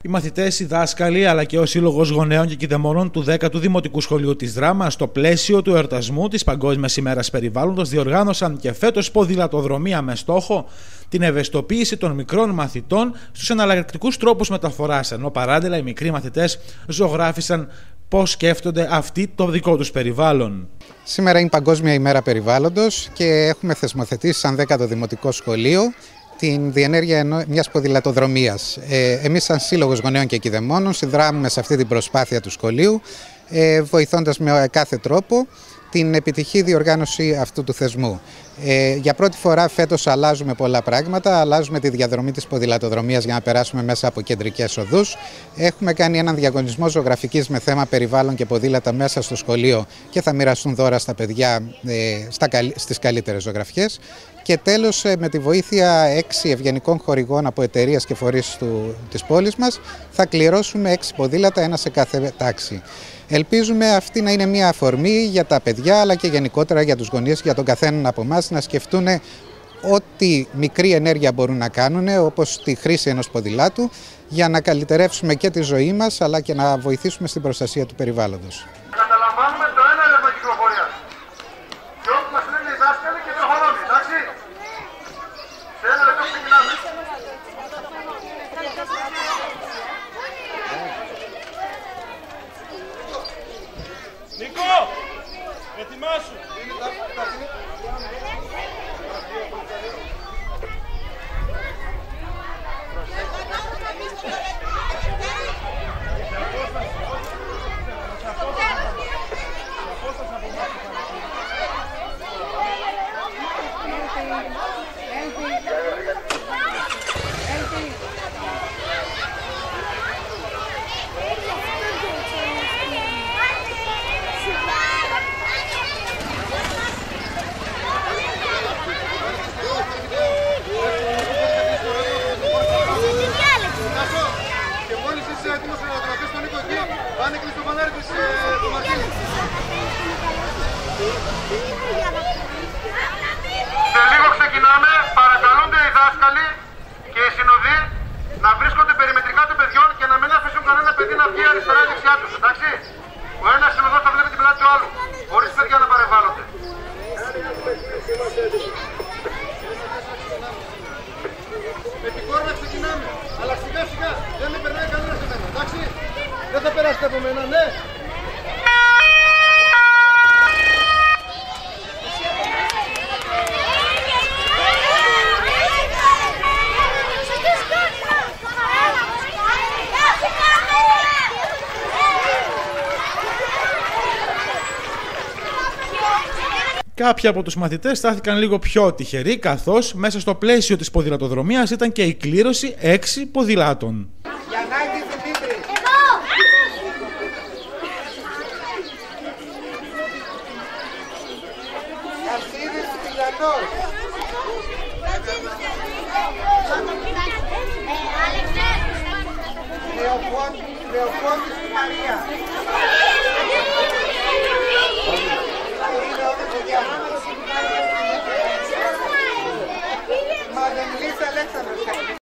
Οι μαθητές, οι δάσκαλοι αλλά και ο Σύλλογος Γονέων και Κηδεμόνων του 10ου Δημοτικού Σχολείου της Δράμας, στο πλαίσιο του εορτασμού της Παγκόσμιας ημέρας περιβάλλοντος, διοργάνωσαν και φέτος ποδηλατοδρομία με στόχο την ευαισθητοποίηση των μικρών μαθητών στους εναλλακτικούς τρόπους μεταφοράς, ενώ παράλληλα οι μικροί μαθητές ζωγράφισαν πώς σκέφτονται αυτοί το δικό τους περιβάλλον. Σήμερα είναι Παγκόσμια ημέρα περιβάλλοντος και έχουμε θεσμοθετήσει σαν 10ο Δημοτικό Σχολείο την διενέργεια μιας ποδηλατοδρομίας. Εμείς σαν Σύλλογος Γονέων και Κηδεμόνων συνδράμουμε σε αυτή την προσπάθεια του σχολείου, βοηθώντας με κάθε τρόπο την επιτυχή διοργάνωση αυτού του θεσμού. Για πρώτη φορά φέτος αλλάζουμε πολλά πράγματα, αλλάζουμε τη διαδρομή της ποδηλατοδρομίας για να περάσουμε μέσα από κεντρικές οδούς. Έχουμε κάνει έναν διαγωνισμό ζωγραφικής με θέμα περιβάλλον και ποδήλατα μέσα στο σχολείο και θα μοιραστούν δώρα στα παιδιά στις καλύτερες ζωγραφιές. Και τέλος, με τη βοήθεια 6 ευγενικών χορηγών από εταιρείες και φορείς της πόλης μας, θα κληρώσουμε 6 ποδήλατα, ένα σε κάθε τάξη. Ελπίζουμε αυτή να είναι μια αφορμή για τα παιδιά, αλλά και γενικότερα για τους γονείς και για τον καθέναν από εμάς να σκεφτούν ό,τι μικρή ενέργεια μπορούν να κάνουν, όπως τη χρήση ενός ποδηλάτου, για να καλυτερεύσουμε και τη ζωή μας, αλλά και να βοηθήσουμε στην προστασία του περιβάλλοντος. Καταλαμβάνουμε το ένα έλεγχο κυκλοφορίας. Και όπου μας λένε οι δάσκαλοι και προχωρώνει, εντάξει. Σε ένα λεπτό ξεκινάμε. Νίκο, ετοιμάσου. Πάνε και στο φανάρι της του Μαρτίνη. Σε λίγο ξεκινάμε. Παρακαλούνται οι δάσκαλοι και οι συνοδοί να βρίσκονται περιμετρικά των παιδιών και να μην αφήσουν κανένα παιδί να βγει αριστερά ή δεξιά τους. Εντάξει. Ο ένας συνοδός θα βλέπει την πλάτη του άλλου, χωρίς παιδιά να παρεμβάλλονται. Με την κόρνα ξεκινάμε. Αλλά σιγά σιγά. Δεν με περνάει κανένα σε μένα. Εντάξει. Δεν θα περάσετε από μένα, ναι. Κάποιοι από τους μαθητές στάθηκαν λίγο πιο τυχεροί, καθώς μέσα στο πλαίσιο της ποδηλατοδρομίας ήταν και η κλήρωση 6 ποδηλάτων. Λεωφόντης Μαρία. Μαδεμλής Αλέξανδρος.